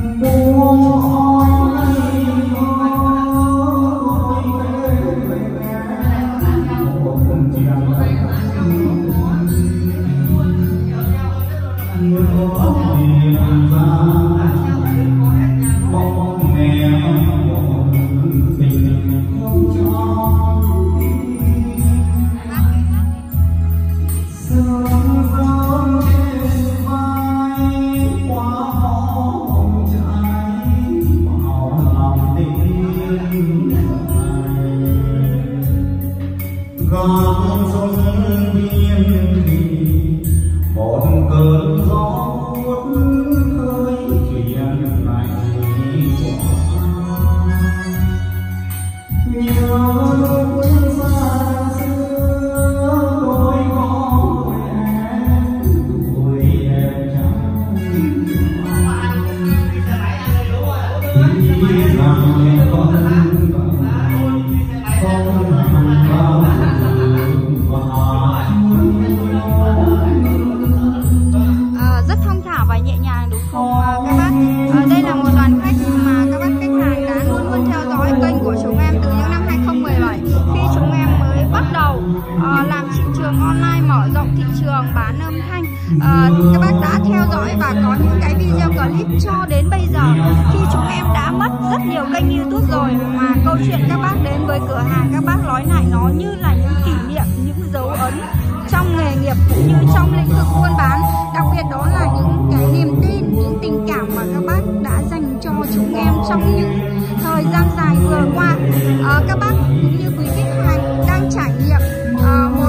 Rất thong thả và nhẹ nhàng đúng không các bác? Đây là một đoàn khách mà các bác khách hàng đã luôn luôn theo dõi kênh của chúng em từ những năm 2017 khi chúng em mới bắt đầu làm thị trường online, mở rộng thị trường bán âm thanh. Các bác đã theo dõi và có những cái video clip cho đến bây giờ khi chúng em đã mất rất nhiều kênh YouTube rồi, mà câu chuyện các bác đến với cửa hàng các bác nói lại nó như là những kỷ niệm, những dấu ấn trong nghề nghiệp cũng như trong lĩnh vực buôn bán. Đặc biệt đó là những cái niềm tin, những tình cảm mà các bác đã dành cho chúng em trong những thời gian dài vừa qua. Các bác cũng như quý khách hàng đang trải nghiệm một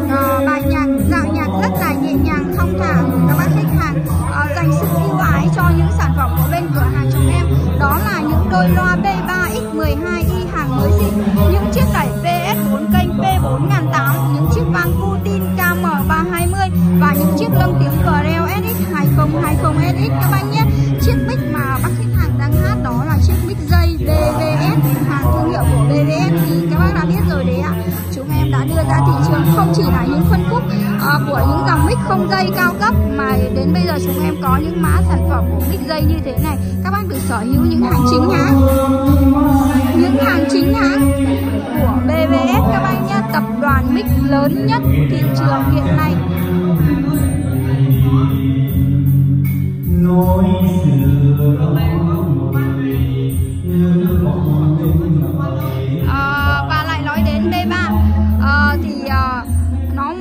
bài nhạc, dạo nhạc rất là nhẹ nhàng, thong thả. Các bác khách hàng dành sự ưu ái cho những sản phẩm của bên cửa hàng chúng em. Đó là những đôi loa B3X12i hàng mới xịn, những chiếc đẩy PS4 kênh P4008, những chiếc vang Putin KM320 và những chiếc lâng tiếng Creo SX2020SX các bác nhé. Chiếc mic mà bác khách hàng đang hát đó là chiếc mic dây BVS, hàng thương hiệu của BVS thì các bác đã biết rồi đấy ạ. Chúng em đã đưa ra thị trường không chỉ là những phân khúc của những dòng mic không dây cao cấp, mà đến bây giờ chúng em có những mã sản phẩm của mic dây như thế này. Các bác được sở hữu những hàng chính hãng, những hàng chính hãng của BVS các bác nhé, tập đoàn mic lớn nhất thị trường hiện nay. Và lại nói đến B3 thì nó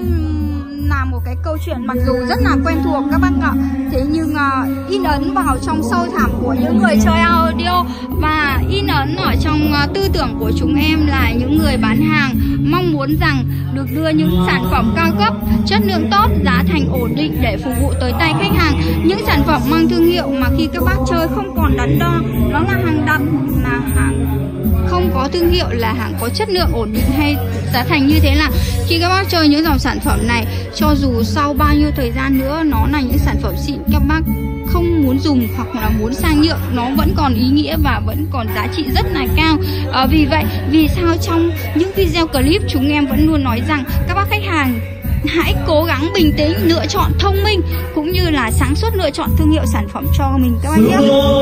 là một cái câu chuyện mặc dù rất là quen thuộc các bác ạ, thế nhưng in ấn vào trong sâu thẳm của những người chơi audio và in ấn ở trong tư tưởng của chúng em là những người bán hàng mong muốn rằng được đưa những sản phẩm cao cấp, chất lượng tốt, giá thành ổn định để phục vụ tới tay khách hàng. Những sản phẩm mang thương hiệu mà khi các bác chơi không còn đắn đo, nó là hàng đặc, là hàng không có thương hiệu, là hàng có chất lượng ổn định hay giá thành như thế, là khi các bác chơi những dòng sản phẩm này, cho dù sau bao nhiêu thời gian nữa nó là những sản phẩm xịn, các bác không muốn dùng hoặc là muốn sang nhượng, nó vẫn còn ý nghĩa và vẫn còn giá trị rất là cao. Vì vậy, vì sao trong những video clip chúng em vẫn luôn nói rằng các bác khách hàng hãy cố gắng bình tĩnh, lựa chọn thông minh cũng như là sáng suốt lựa chọn thương hiệu sản phẩm cho mình các bác nhé.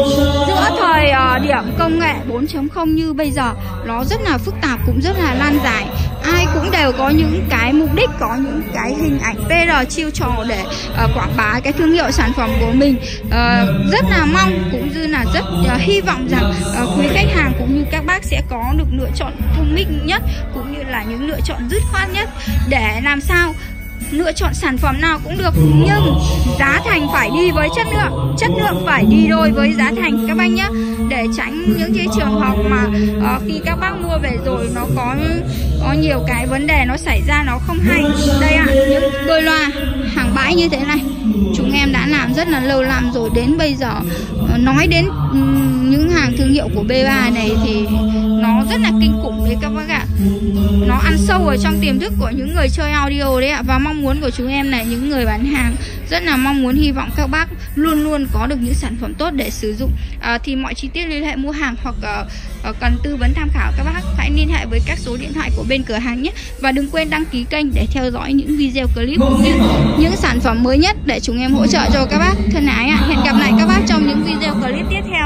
Giữa thời điểm công nghệ 4.0 như bây giờ, nó rất là phức tạp, cũng rất là lan dài. Ai cũng đều có những cái mục đích, có những cái hình ảnh PR chiêu trò để quảng bá cái thương hiệu sản phẩm của mình. Rất là mong cũng như là rất hy vọng rằng quý khách hàng cũng như các bác sẽ có được lựa chọn thông minh nhất cũng như là những lựa chọn dứt khoát nhất để làm sao lựa chọn sản phẩm nào cũng được, nhưng giá thành phải đi với chất lượng phải đi đôi với giá thành các bác nhé, để tránh những cái trường hợp mà khi các bác mua về rồi nó có nhiều cái vấn đề nó xảy ra nó không hay. Đây ạ, những đôi loa hàng bãi như thế này chúng em đã làm rất là lâu năm rồi, đến bây giờ nói đến những hàng thương hiệu của B3 này thì nó rất là kinh khủng đấy các bác ạ. Nó ăn sâu ở trong tiềm thức của những người chơi audio đấy ạ. Và mong muốn của chúng em là những người bán hàng rất là mong muốn, hy vọng các bác luôn luôn có được những sản phẩm tốt để sử dụng. Thì mọi chi tiết liên hệ mua hàng hoặc cần tư vấn tham khảo, các bác hãy liên hệ với các số điện thoại của bên cửa hàng nhé. Và đừng quên đăng ký kênh để theo dõi những video clip cũng như những sản phẩm mới nhất để chúng em hỗ trợ cho các bác thân ái ạ. Hẹn gặp lại các bác trong những video clip tiếp theo.